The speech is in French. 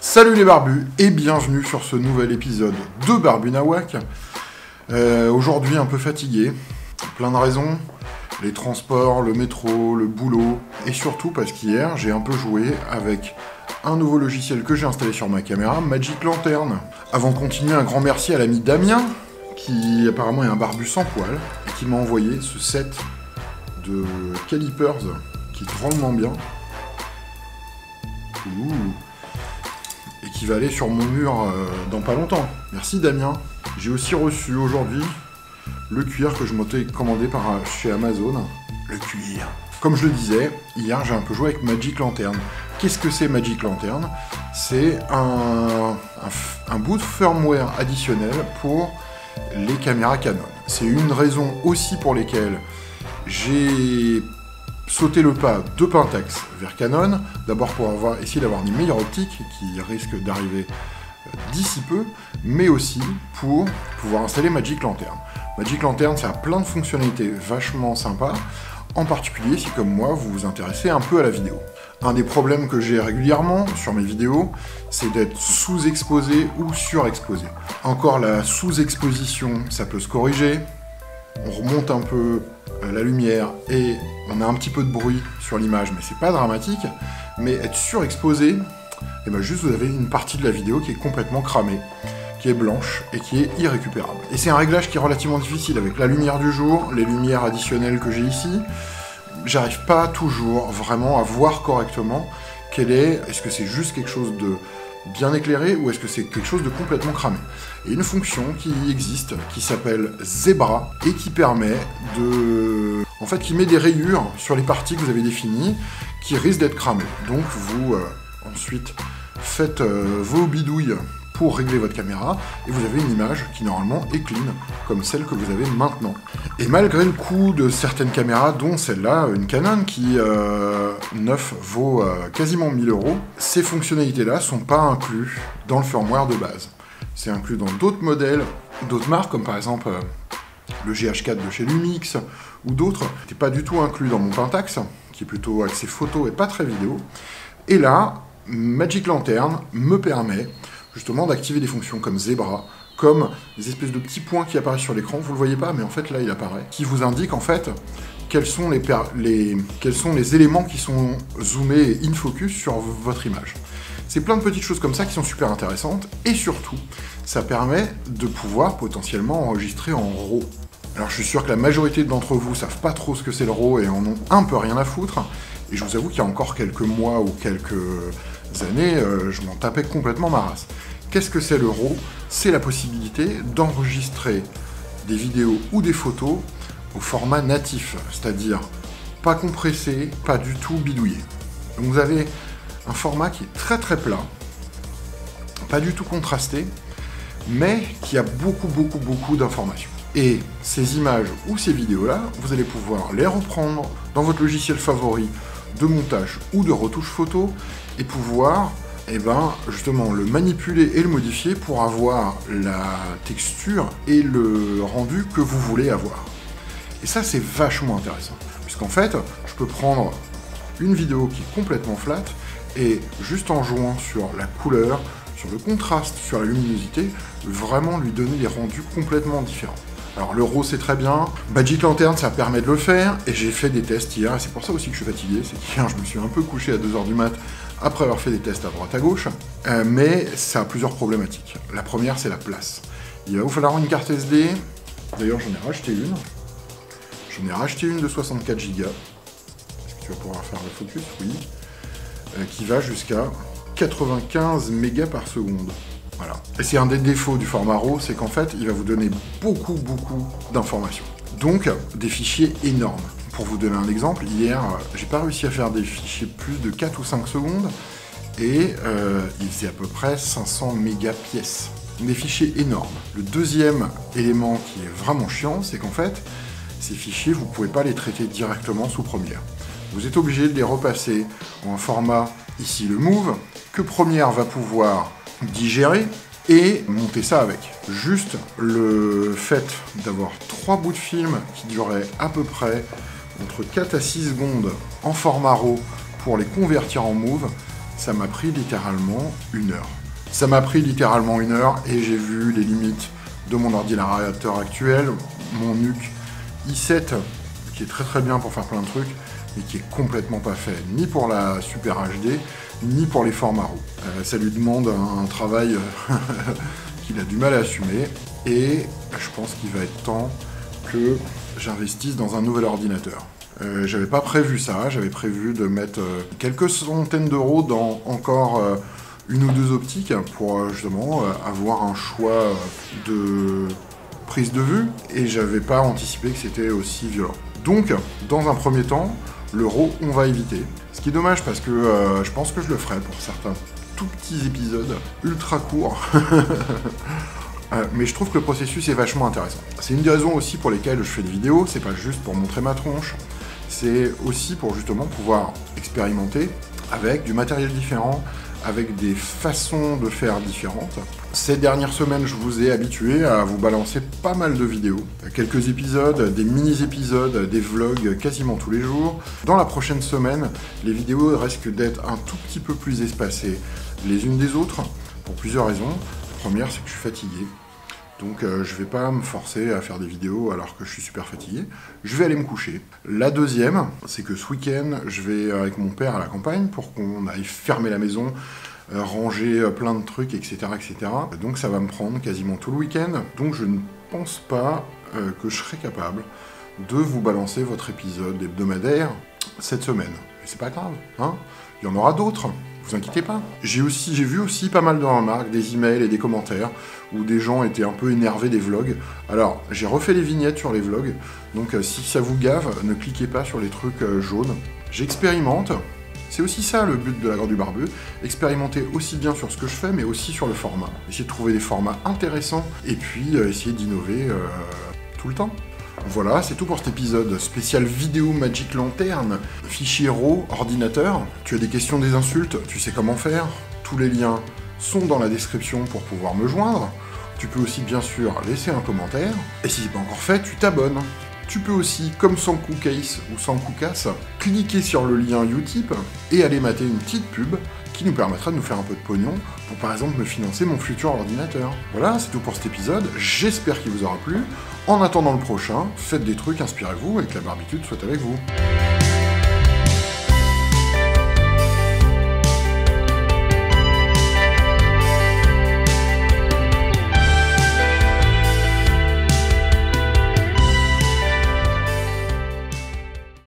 Salut les barbus et bienvenue sur ce nouvel épisode de Barbu Nawak. Aujourd'hui un peu fatigué, plein de raisons, les transports, le métro, le boulot, et surtout parce qu'hier j'ai un peu joué avec un nouveau logiciel que j'ai installé sur ma caméra, Magic Lantern. Avant de continuer, un grand merci à l'ami Damien, qui apparemment est un barbu sans poil, et qui m'a envoyé ce set de calipers qui est drôlement bien. Ouh. Et qui va aller sur mon mur dans pas longtemps. Merci Damien. J'ai aussi reçu aujourd'hui le cuir que je m'étais commandé par chez Amazon. Le cuir. Comme je le disais, hier j'ai un peu joué avec Magic Lantern. Qu'est-ce que c'est Magic Lantern? C'est un bout de firmware additionnel pour les caméras Canon. C'est une raison aussi pour lesquelles j'ai sauté le pas de Pentax vers Canon, d'abord pour essayer d'avoir une meilleure optique qui risque d'arriver d'ici peu, mais aussi pour pouvoir installer Magic Lantern. Magic Lantern, ça a plein de fonctionnalités vachement sympas, en particulier si comme moi vous vous intéressez un peu à la vidéo. Un des problèmes que j'ai régulièrement sur mes vidéos, c'est d'être sous-exposé ou surexposé. Encore la sous-exposition, ça peut se corriger, on remonte un peu la lumière et on a un petit peu de bruit sur l'image, mais c'est pas dramatique. Mais être surexposé, et ben juste vous avez une partie de la vidéo qui est complètement cramée, qui est blanche et qui est irrécupérable. Et c'est un réglage qui est relativement difficile avec la lumière du jour, les lumières additionnelles que j'ai ici. J'arrive pas toujours vraiment à voir correctement est-ce que c'est juste quelque chose de bien éclairé ou est-ce que c'est quelque chose de complètement cramé. Et une fonction qui existe, qui s'appelle Zebra, et qui permet de... En fait, qui met des rayures sur les parties que vous avez définies, qui risquent d'être cramées. Donc vous, ensuite, faites vos bidouilles pour régler votre caméra, et vous avez une image qui, normalement, est clean, comme celle que vous avez maintenant. Et malgré le coût de certaines caméras, dont celle-là, une Canon qui, neuf, vaut quasiment 1000 €, ces fonctionnalités-là sont pas incluses dans le firmware de base. C'est inclus dans d'autres modèles, d'autres marques, comme par exemple le GH4 de chez Lumix, ou d'autres. C'était pas du tout inclus dans mon Pentax, qui est plutôt axé photo et pas très vidéo. Et là, Magic Lantern me permet justement d'activer des fonctions comme Zebra, comme des espèces de petits points qui apparaissent sur l'écran, vous le voyez pas, mais en fait là il apparaît, qui vous indique en fait quels sont les éléments qui sont zoomés et in focus sur votre image. C'est plein de petites choses comme ça qui sont super intéressantes, et surtout, ça permet de pouvoir potentiellement enregistrer en RAW. Alors je suis sûr que la majorité d'entre vous savent pas trop ce que c'est le RAW et en ont un peu rien à foutre, et je vous avoue qu'il y a encore quelques mois ou quelques années, je m'en tapais complètement ma race. Qu'est-ce que c'est le RAW? C'est la possibilité d'enregistrer des vidéos ou des photos au format natif, c'est-à-dire pas compressé, pas du tout bidouillé. Donc vous avez un format qui est très très plat, pas du tout contrasté, mais qui a beaucoup d'informations. Et ces images ou ces vidéos-là, vous allez pouvoir les reprendre dans votre logiciel favori de montage ou de retouche photo et pouvoir justement le manipuler et le modifier pour avoir la texture et le rendu que vous voulez avoir. Et ça, c'est vachement intéressant, puisqu'en fait, je peux prendre une vidéo qui est complètement flat et juste en jouant sur la couleur, sur le contraste, sur la luminosité, vraiment lui donner des rendus complètement différents. Alors le RAW c'est très bien, Magic Lantern ça permet de le faire, et j'ai fait des tests hier, et c'est pour ça aussi que je suis fatigué, c'est qu'hier je me suis un peu couché à 2h du mat, après avoir fait des tests à droite à gauche, mais ça a plusieurs problématiques. La première c'est la place. Il va vous falloir une carte SD, d'ailleurs j'en ai racheté une de 64 Go, est-ce que tu vas pouvoir faire le focus? Oui, qui va jusqu'à 95 mégas par seconde. Voilà. Et c'est un des défauts du format RAW, c'est qu'en fait, il va vous donner beaucoup d'informations. Donc, des fichiers énormes. Pour vous donner un exemple, hier, j'ai pas réussi à faire des fichiers plus de 4 ou 5 secondes, et il faisait à peu près 500 mégas pièces. Des fichiers énormes. Le deuxième élément qui est vraiment chiant, c'est qu'en fait, ces fichiers, vous pouvez pas les traiter directement sous Premiere. Vous êtes obligé de les repasser en un format, ici le Move, que Premiere va pouvoir digérer et monter ça avec. Juste le fait d'avoir 3 bouts de film qui duraient à peu près, 4 à 6 secondes en format RAW pour les convertir en Move, ça m'a pris littéralement 1 heure. Ça m'a pris littéralement 1 heure et j'ai vu les limites de mon ordinateur actuel, mon NUC i7, qui est très très bien pour faire plein de trucs, mais qui est complètement pas fait, ni pour la Super HD, ni pour les formats RAW. Ça lui demande un travail qu'il a du mal à assumer, et je pense qu'il va être temps que j'investisse dans un nouvel ordinateur. J'avais pas prévu ça, j'avais prévu de mettre quelques centaines d'euros dans encore 1 ou 2 optiques pour justement avoir un choix de prise de vue, et j'avais pas anticipé que c'était aussi violent. Donc, dans un premier temps, le RAW, on va éviter. Ce qui est dommage parce que je pense que je le ferai pour certains tout petits épisodes ultra courts. Mais je trouve que le processus est vachement intéressant. C'est une des raisons aussi pour lesquelles je fais des vidéos, c'est pas juste pour montrer ma tronche, c'est aussi pour justement pouvoir expérimenter avec du matériel différent, avec des façons de faire différentes. Ces dernières semaines, je vous ai habitué à vous balancer pas mal de vidéos. Quelques épisodes, des mini-épisodes, des vlogs quasiment tous les jours. Dans la prochaine semaine, les vidéos risquent d'être un tout petit peu plus espacées les unes des autres, pour plusieurs raisons. La première, c'est que je suis fatigué. Donc je vais pas me forcer à faire des vidéos alors que je suis super fatigué. Je vais aller me coucher. La deuxième, c'est que ce week-end, je vais avec mon père à la campagne pour qu'on aille fermer la maison, ranger plein de trucs, etc., etc. Donc ça va me prendre quasiment tout le week-end. Donc je ne pense pas que je serai capable de vous balancer votre épisode hebdomadaire cette semaine. Mais c'est pas grave, hein. Il y en aura d'autres. Vous inquiétez pas. J'ai vu aussi pas mal de remarques, des emails et des commentaires où des gens étaient un peu énervés des vlogs. Alors, j'ai refait les vignettes sur les vlogs, donc si ça vous gave, ne cliquez pas sur les trucs jaunes. J'expérimente, c'est aussi ça le but de la Grande du Barbu, expérimenter aussi bien sur ce que je fais, mais aussi sur le format. Essayer de trouver des formats intéressants, et puis essayer d'innover tout le temps. Voilà, c'est tout pour cet épisode spécial vidéo Magic Lantern, fichier RAW, ordinateur. Tu as des questions, des insultes, tu sais comment faire. Tous les liens sont dans la description pour pouvoir me joindre. Tu peux aussi bien sûr laisser un commentaire. Et si c'est pas encore fait, tu t'abonnes. Tu peux aussi, comme Sanku Case ou Sanku Casse, cliquer sur le lien Utip et aller mater une petite pub qui nous permettra de nous faire un peu de pognon pour par exemple me financer mon futur ordinateur. Voilà, c'est tout pour cet épisode, j'espère qu'il vous aura plu. En attendant le prochain, faites des trucs, inspirez-vous et que la barbitude soit avec vous.